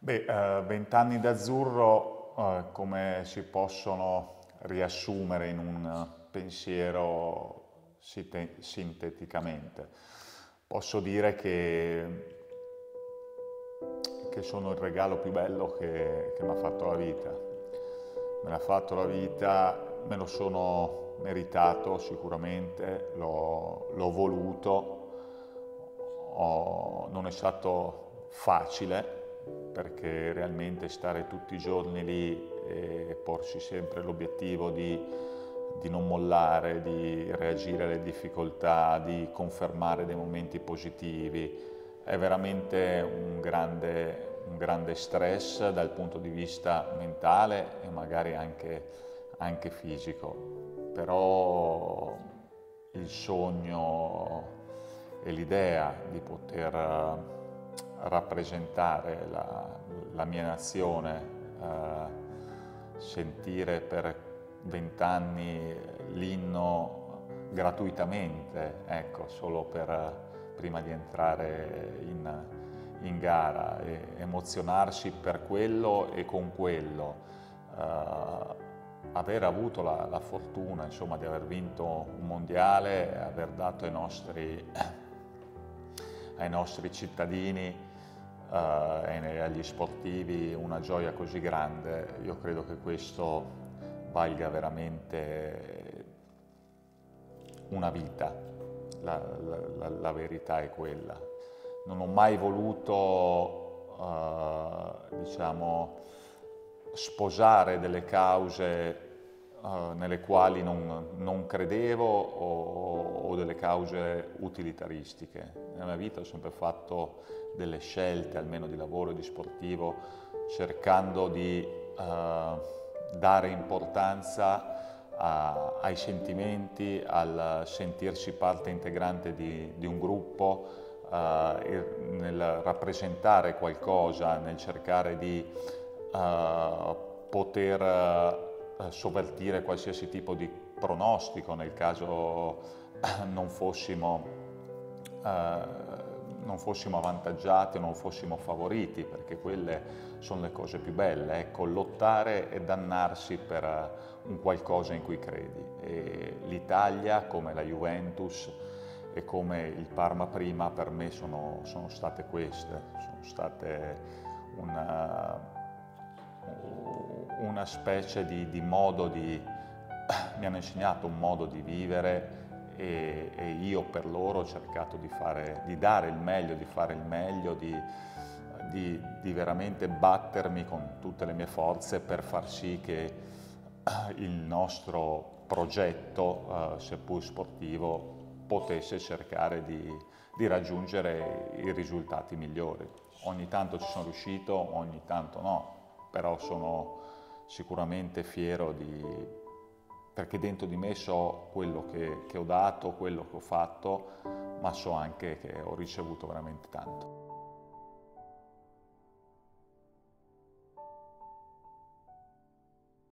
Vent'anni d'azzurro, come si possono riassumere in un pensiero sinteticamente? Posso dire che sono il regalo più bello che mi ha fatto la vita. Me l'ha fatto la vita, me lo sono meritato sicuramente, l'ho voluto, non è stato facile perché realmente stare tutti i giorni lì e porsi sempre l'obiettivo di non mollare, di reagire alle difficoltà, di confermare dei momenti positivi, è veramente un grande stress dal punto di vista mentale e magari anche fisico. Però il sogno e l'idea di poter rappresentare la mia nazione, sentire per 20 anni l'inno gratuitamente, ecco, solo prima di entrare in gara, e emozionarsi per quello e con quello, aver avuto la fortuna, insomma, di aver vinto un mondiale, aver dato ai nostri cittadini e agli sportivi una gioia così grande. Io credo che questo valga veramente una vita, la verità è quella. Non ho mai voluto, diciamo, sposare delle cause nelle quali non credevo o delle cause utilitaristiche. Nella mia vita ho sempre fatto delle scelte, almeno di lavoro e di sportivo, cercando di dare importanza ai sentimenti, al sentirsi parte integrante di un gruppo, nel rappresentare qualcosa, nel cercare di poter sovvertire qualsiasi tipo di pronostico nel caso non fossimo, non fossimo avvantaggiati o non fossimo favoriti, perché quelle sono le cose più belle, ecco, lottare e dannarsi per un qualcosa in cui credi. E l'Italia, come la Juventus e come il Parma prima, per me sono state queste, sono state una specie di modo mi hanno insegnato un modo di vivere e io per loro ho cercato di dare il meglio, di fare il meglio, di veramente battermi con tutte le mie forze per far sì che il nostro progetto, seppur sportivo, potesse cercare di raggiungere i risultati migliori. Ogni tanto ci sono riuscito, ogni tanto no, però sono sicuramente fiero perché dentro di me so quello che ho dato, quello che ho fatto, ma so anche che ho ricevuto veramente tanto.